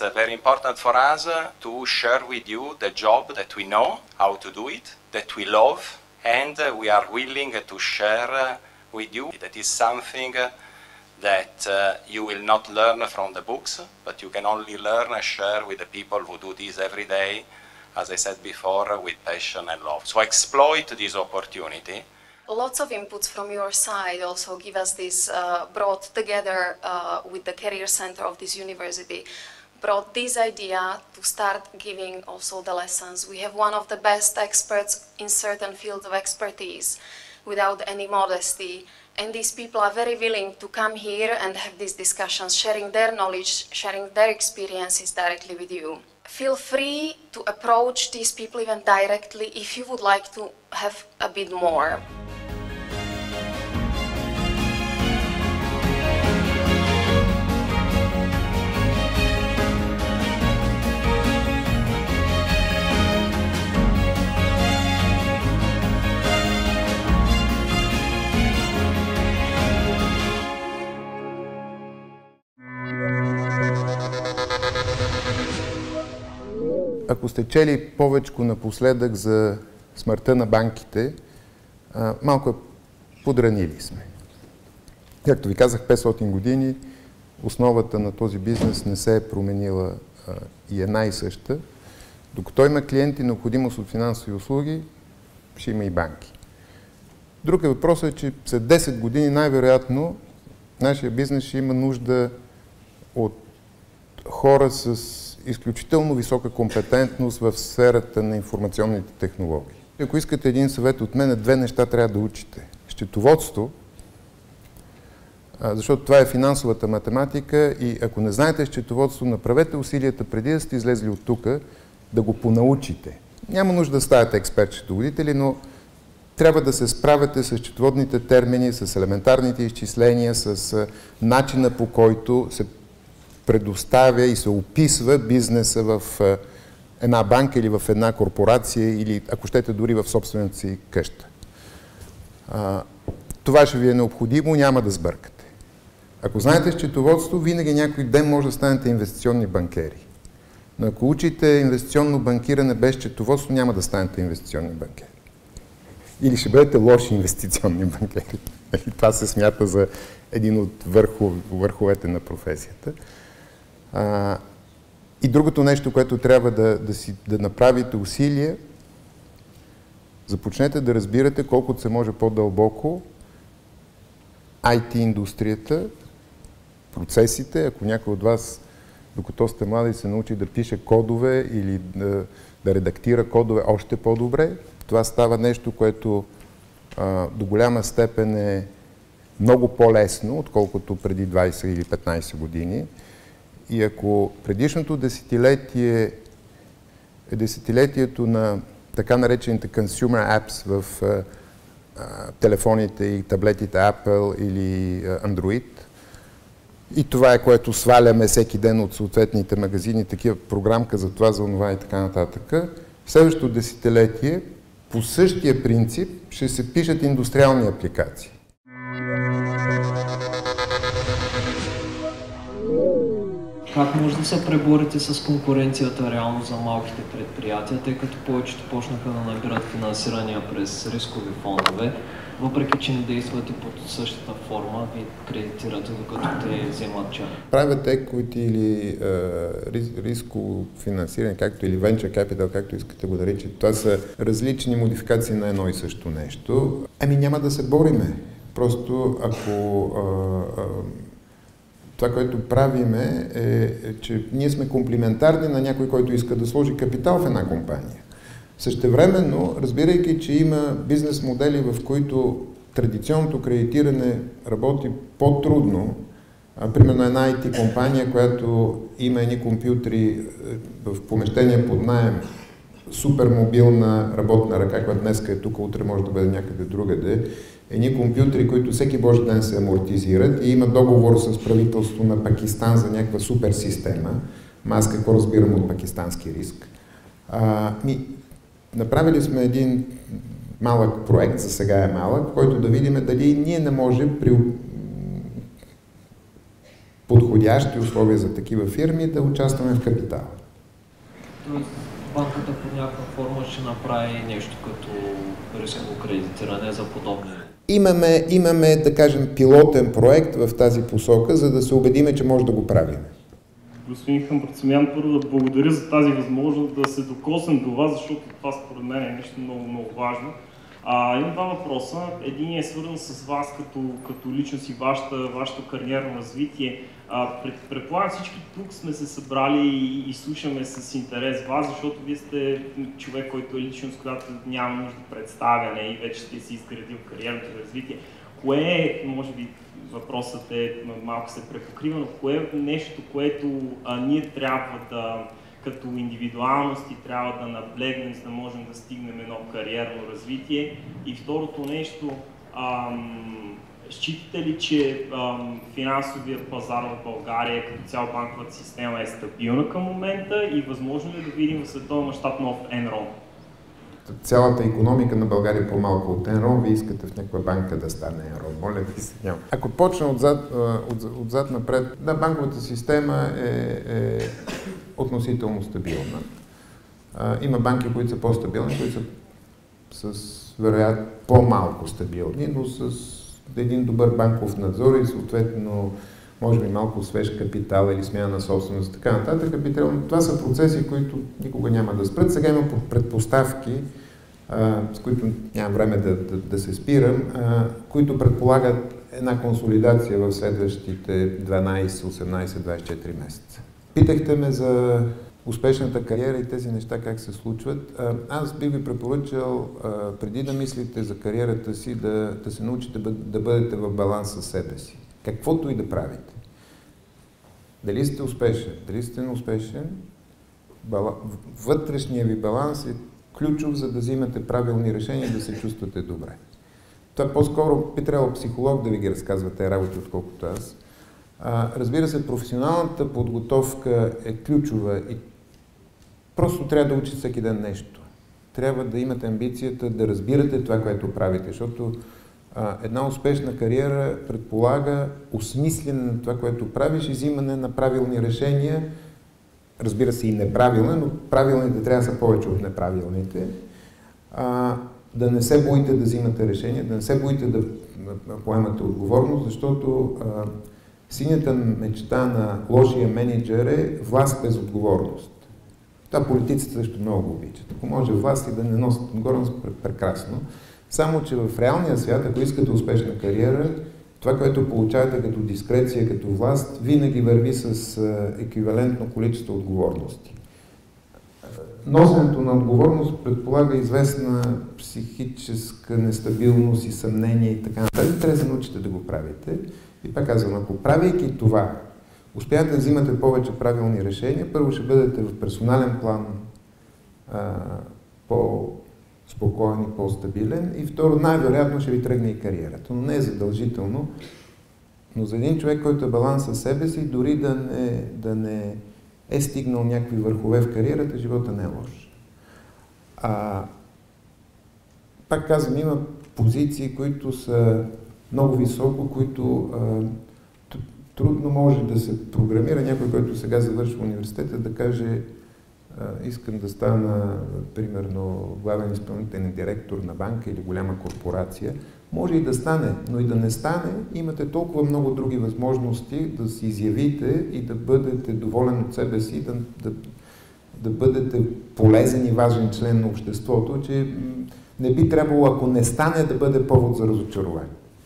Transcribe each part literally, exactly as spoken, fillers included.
uh, very important for us uh, to share with you the job that we know how to do it, that we love, and uh, we are willing uh, to share uh, with you. That is something uh, that uh, you will not learn from the books, but you can only learn and share with the people who do this every day, as I said before, uh, with passion and love. So exploit this opportunity. Lots of inputs from your side also give us this, uh, brought together uh, with the Career Center of this university, brought this idea to start giving also the lessons. We have one of the best experts in certain fields of expertise, without any modesty, and these people are very willing to come here and have these discussions, sharing their knowledge, sharing their experiences directly with you. Feel free to approach these people even directly if you would like to have a bit more. Ако сте чели повечко напоследък за смъртта на банките, малко е подранили сме. Както ви казах, петстотин години основата на този бизнес не се е променила и една и съща. Докато има клиенти, необходимост от финансови услуги, ще има и банки. Друг е въпросът е, че след десет години най-вероятно нашия бизнес ще има нужда от хора с изключително висока компетентност в сферата на информационните технологии. Ако искате един съвет от мен, две неща трябва да учите. Счетоводство, защото това е финансовата математика и ако не знаете счетоводство, направете усилията преди да сте излезли от тук, да го понаучите. Няма нужда да ставате експерт-счетоводители, но трябва да се справяте с счетоводните термини, с елементарните изчисления, с начина по който се предоставя и се описва бизнеса в една банка или в една корпорация или, ако щете, дори в собствената си къща. Това ще ви е необходимо, няма да сбъркате. Ако знаете счетоводство, винаги някой ден може да станете инвестиционни банкери. Но ако учите инвестиционно банкиране без счетоводство, няма да станете инвестиционни банкери. Или ще бъдете лоши инвестиционни банкери. Това се смята за един от върхов, върховете на професията. А, и другото нещо, което трябва да, да, си, да направите усилие, започнете да разбирате колкото се може по-дълбоко ай ти индустрията, процесите. Ако някой от вас, докато сте млади, се научи да пише кодове или да, да редактира кодове още по-добре, това става нещо, което а, до голяма степен е много по-лесно, отколкото преди двайсет или петнайсет години. И ако предишното десетилетие е десетилетието на така наречените consumer apps в а, а, телефоните и таблетите Apple или а, Android, и това е, което сваляме всеки ден от съответните магазини, такива програмка за това, за онова и така нататък, в следващото десетилетие по същия принцип ще се пишат индустриални апликации. Как може да се преборите с конкуренцията реално за малките предприятия, тъй като повечето почнаха да набират финансирания през рискови фондове, въпреки че не действате под същата форма, ви кредитирате, докато те вземат чак? Правят equity или uh, рисково финансиране, както или venture capital, както искате го да речете. Това са различни модификации на едно и също нещо. Ами няма да се бориме. Просто ако uh, uh, това, което правиме е, е, че ние сме комплиментарни на някой, който иска да сложи капитал в една компания. Същевременно, разбирайки, че има бизнес модели, в които традиционното кредитиране работи по-трудно, примерно една ай ти компания, която има едни компютри в помещение под наем, супер мобилна работна ръка, която днеска е тук, утре може да бъде някъде другаде, едни компютри, които всеки божи ден се амортизират и има договор с правителството на Пакистан за някаква супер система. Ма аз какво разбирам от пакистански риск. А, ми, направили сме един малък проект, за сега е малък, в който да видим дали ние не можем при подходящи условия за такива фирми да участваме в капитала. Тоест банката по някаква форма ще направи нещо като рисково кредитиране за подобни? Имаме, имаме, да кажем, пилотен проект в тази посока, за да се убедиме, че може да го правим. Господин Хамбарцумян, първо да благодаря за тази възможност да се докоснем до вас, защото това според мен е нещо много, много важно. А, имам два въпроса. Един е свързан с вас като, като личност и вашата, вашето кариерно развитие. А, пред, предполагам всички тук сме се събрали и, и слушаме с интерес вас, защото вие сте човек, който е личност, която няма нужда представяне и вече сте си изградил кариерното развитие. Кое е, може би въпросът е малко се препокрива, но кое е нещо, което а, ние трябва да, като индивидуалности, трябва да наблегнем, за да можем да стигнем едно кариерно развитие? И второто нещо, ам, считате ли, че ам, финансовият пазар в България, като цяло банковата система е стабилна към момента и възможно ли да видим в световен мащаб нов Enron? Цялата икономика на България е по-малко от Enron, вие искате в някаква банка да стане Enron. Моля ви се, няма. Ако почна отзад, отзад напред, да, банковата система е, е относително стабилна. Има банки, които са по-стабилни, които са с вероятно по-малко стабилни, но с един добър банков надзор и съответно може би малко свеж капитал или смяна на собственост и така нататък. Би трябвало. Това са процеси, които никога няма да спрат. Сега има предпоставки, а, с които нямам време да, да, да се спирам, а, които предполагат една консолидация в следващите дванайсет, осемнайсет, двайсет и четири месеца. Питахте ме за успешната кариера и тези неща как се случват. А, аз бих ви препоръчал, а, преди да мислите за кариерата си, да, да се научите да бъдете в баланс със себе си. Каквото и да правите. Дали сте успешен, дали сте неуспешен, бала... вътрешният ви баланс е ключов, за да взимате правилни решения и да се чувствате добре. Това по-скоро би трябвало психолог да ви ги разказва тези работи, отколкото аз. А, разбира се, професионалната подготовка е ключова и просто трябва да учите всеки ден нещо. Трябва да имате амбицията да разбирате това, което правите, защото една успешна кариера предполага осмислене на това, което правиш и взимане на правилни решения, разбира се и неправилни, но правилните трябва да са повече от неправилните. А, да не се боите да взимате решения, да не се боите да поемате отговорност, защото а, синята мечта на лошия менеджер е власт без отговорност. Това политиците също много го обичат. Ако може власт и да не носят отговорност, прекрасно. Само, че в реалния свят, ако искате успешна кариера, това, което получавате като дискреция, като власт, винаги върви с еквивалентно количество отговорности. Носенето на отговорност предполага известна психическа нестабилност и съмнение и така нататък. Трябва да се научите да го правите. И пак казвам, ако правейки това, успеете да взимате повече правилни решения, първо ще бъдете в персонален план а, по спокоен и по-стабилен и второ, най-вероятно ще ви тръгне и кариерата, но не е задължително. Но за един човек, който е баланс със себе си, дори да не, да не е стигнал някакви върхове в кариерата, живота не е лош. А, пак казвам, има позиции, които са много високо, които а, трудно може да се програмира. Някой, който сега завършва университета, да каже искам да стана, примерно, главен изпълнителен директор на банка или голяма корпорация. Може и да стане, но и да не стане, имате толкова много други възможности да се изявите и да бъдете доволен от себе си, да, да, да бъдете полезен и важен член на обществото, че не би трябвало, ако не стане, да бъде повод за разочарование.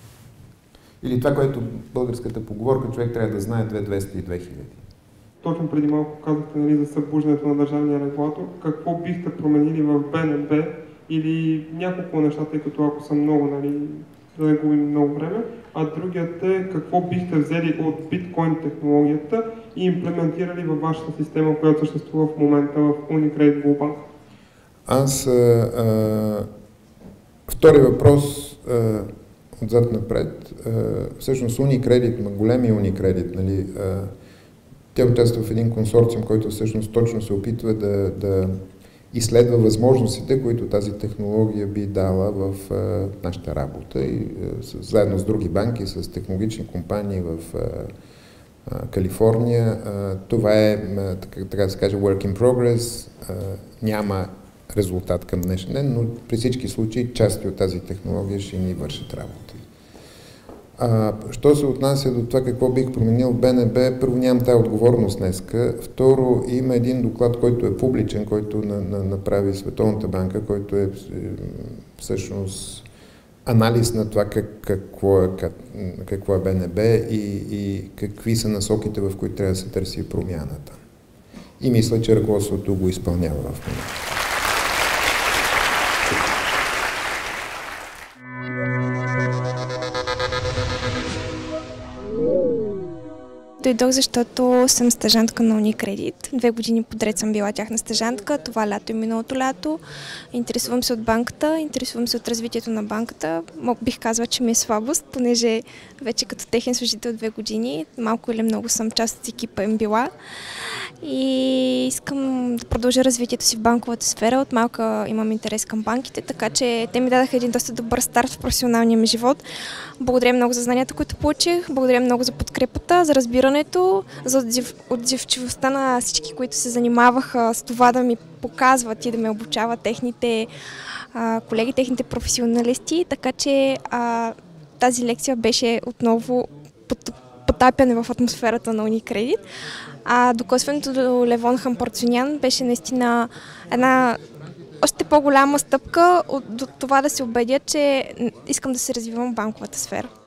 Или това, което българската поговорка, човек трябва да знае две двеста и две хиляди. Точно преди малко казахте, нали, за събуждането на държавния регулатор. Какво бихте променили в Б Н Б или няколко неща, тъй като ако са много, нали, да не губим много време, а другият е какво бихте взели от биткоин технологията и имплементирали във вашата система, която съществува в момента в Unicredit Global? Аз... А, а, втори въпрос а, отзад напред. А, всъщност Unicredit, големия Unicredit, нали, а, тя участва в един консорциум, който всъщност точно се опитва да, да изследва възможностите, които тази технология би дала в а, нашата работа и а, с, заедно с други банки, с технологични компании в, а, Калифорния. Това е, така, така да се каже, work in progress. Няма резултат към днешен ден, но при всички случаи части от тази технология ще ни вършат работа. А, що се отнася до това какво бих променил в Б Н Б, първо нямам тази отговорност днеска. Второ, има един доклад, който е публичен, който на, на, направи Световната банка, който е всъщност анализ на това как, какво, е, как, какво е Б Н Б и, и какви са насоките, в които трябва да се търси промяната. И мисля, че ръководството го изпълнява в момента. Дойдох, защото съм стажантка на Уникредит. Две години подред съм била тяхна стажантка, това лято и миналото лято. Интересувам се от банката, интересувам се от развитието на банката. Мог бих казала, че ми е слабост, понеже вече като техен служител две години, малко или много съм част от екипа им била. И искам да продължа развитието си в банковата сфера. От малка имам интерес към банките, така че те ми дадаха един доста добър старт в професионалния ми живот. Благодаря много за знанията, които получих, благодаря много за подкрепата, за разбирането, за отзив, отзивчивостта на всички, които се занимаваха с това да ми показват и да ме обучават техните а, колеги, техните професионалисти, така че а, тази лекция беше отново потапяне в атмосферата на Уникредит. А докосването до Левон Хампарцюнян беше наистина една още по-голяма стъпка от, до това да се убедя, че искам да се развивам в банковата сфера.